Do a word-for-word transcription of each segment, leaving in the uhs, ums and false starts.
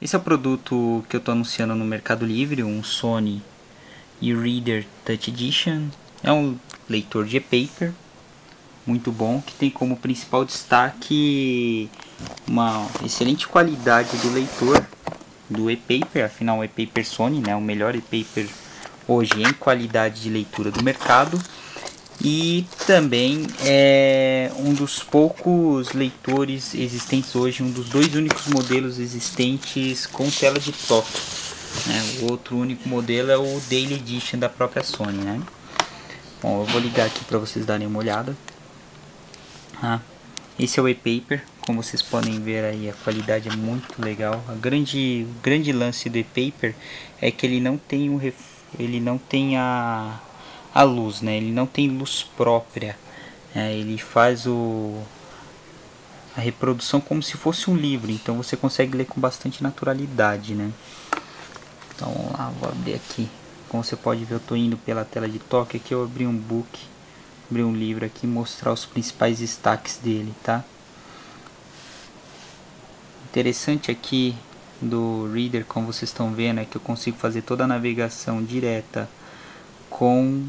Esse é o produto que eu estou anunciando no Mercado Livre, um Sony e-Reader Touch Edition. É um leitor de e-paper muito bom, que tem como principal destaque uma excelente qualidade do leitor do e-paper. Afinal, o e-paper Sony, né, o melhor e-paper hoje em qualidade de leitura do mercado. E também é um dos poucos leitores existentes hoje, um dos dois únicos modelos existentes com tela de toque, né? O outro único modelo é o Daily Edition da própria Sony, né? Bom, eu vou ligar aqui para vocês darem uma olhada. Ah, esse é o e-paper, como vocês podem ver aí, a qualidade é muito legal. A grande, o grande lance do e-paper é que ele não tem um ref, ele não tem a a luz, né? Ele não tem luz própria, é, ele faz o a reprodução como se fosse um livro, então você consegue ler com bastante naturalidade, né? Então vamos lá, vou abrir aqui. Como você pode ver, eu estou indo pela tela de toque. Aqui eu abri um book, abri um livro aqui, mostrar os principais destaques dele, tá? Interessante aqui do Reader, como vocês estão vendo, é que eu consigo fazer toda a navegação direta com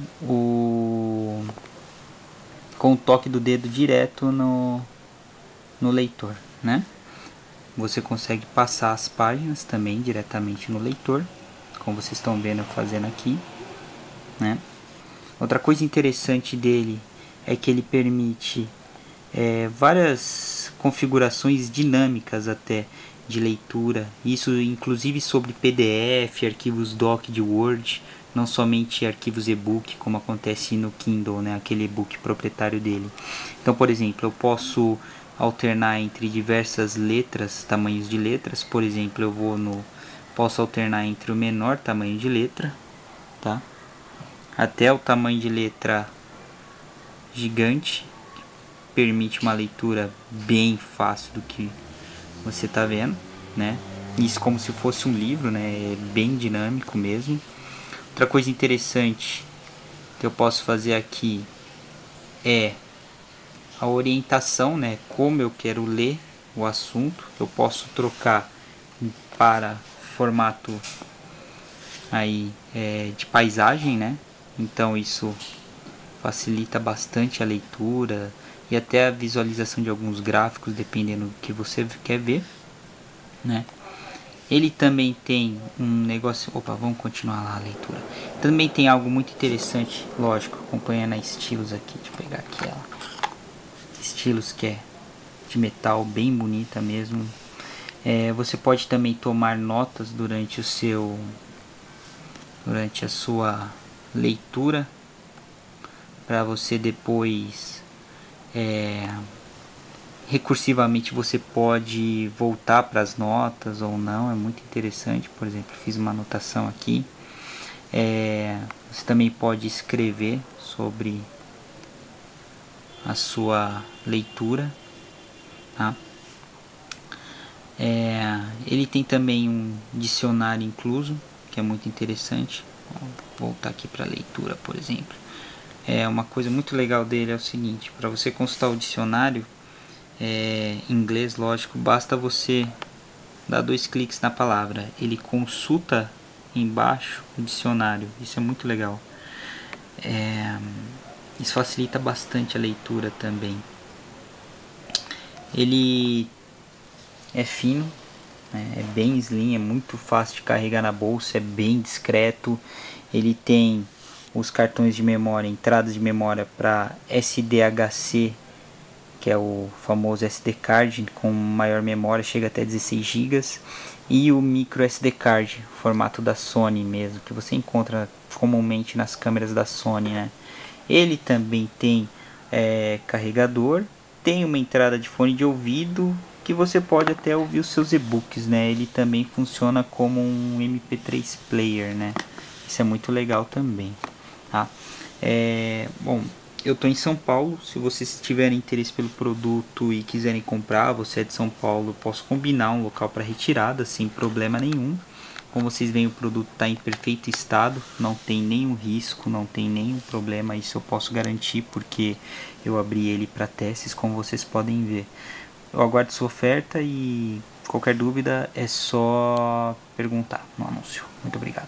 o com o toque do dedo direto no, no leitor, né? Você consegue passar as páginas também diretamente no leitor, como vocês estão vendo eu fazendo aqui, né? Outra coisa interessante dele é que ele permite é, várias configurações dinâmicas até de leitura, isso inclusive sobre P D F, arquivos doc de Word, não somente arquivos e-book, como acontece no Kindle, né, aquele e-book proprietário dele. Então, por exemplo, eu posso alternar entre diversas letras, tamanhos de letras. Por exemplo, eu vou no posso alternar entre o menor tamanho de letra, tá, até o tamanho de letra gigante, que permite uma leitura bem fácil do que você tá vendo, né? Isso como se fosse um livro, né? É bem dinâmico mesmo. Outra coisa interessante que eu posso fazer aqui é a orientação, né? Como eu quero ler o assunto. Eu posso trocar para formato aí é, de paisagem, né? Então isso facilita bastante a leitura e até a visualização de alguns gráficos, dependendo do que você quer ver, né? Ele também tem um negócio... Opa, vamos continuar lá a leitura. Também tem algo muito interessante, lógico, acompanhando a estilos aqui. Deixa eu pegar aqui ela. Estilos que é de metal, bem bonita mesmo. É, você pode também tomar notas durante o seu... Durante a sua leitura, para você depois... É, recursivamente você pode voltar para as notas ou não, é muito interessante. Por exemplo, fiz uma anotação aqui. É, você também pode escrever sobre a sua leitura, tá? É, ele tem também um dicionário incluso, que é muito interessante. Vou voltar aqui para a leitura, por exemplo. É, uma coisa muito legal dele é o seguinte: para você consultar o dicionário É, em inglês, lógico, basta você dar dois cliques na palavra, ele consulta embaixo o dicionário. Isso é muito legal. É, isso facilita bastante a leitura também. Ele é fino, né, é bem slim, é muito fácil de carregar na bolsa, é bem discreto. Ele tem os cartões de memória, entradas de memória para S D H C, que é o famoso S D card com maior memória, chega até dezesseis gigas, e o micro S D card, formato da Sony mesmo, que você encontra comumente nas câmeras da Sony, né? Ele também tem é, carregador, tem uma entrada de fone de ouvido, que você pode até ouvir os seus e-books, né? Ele também funciona como um M P três player, né? Isso é muito legal também, tá? É, bom, eu estou em São Paulo. Se vocês tiverem interesse pelo produto e quiserem comprar, você é de São Paulo, eu posso combinar um local para retirada sem problema nenhum. Como vocês veem, o produto está em perfeito estado, não tem nenhum risco, não tem nenhum problema. Isso eu posso garantir porque eu abri ele para testes, como vocês podem ver. Eu aguardo sua oferta e Qualquer dúvida é só perguntar no anúncio. Muito obrigado.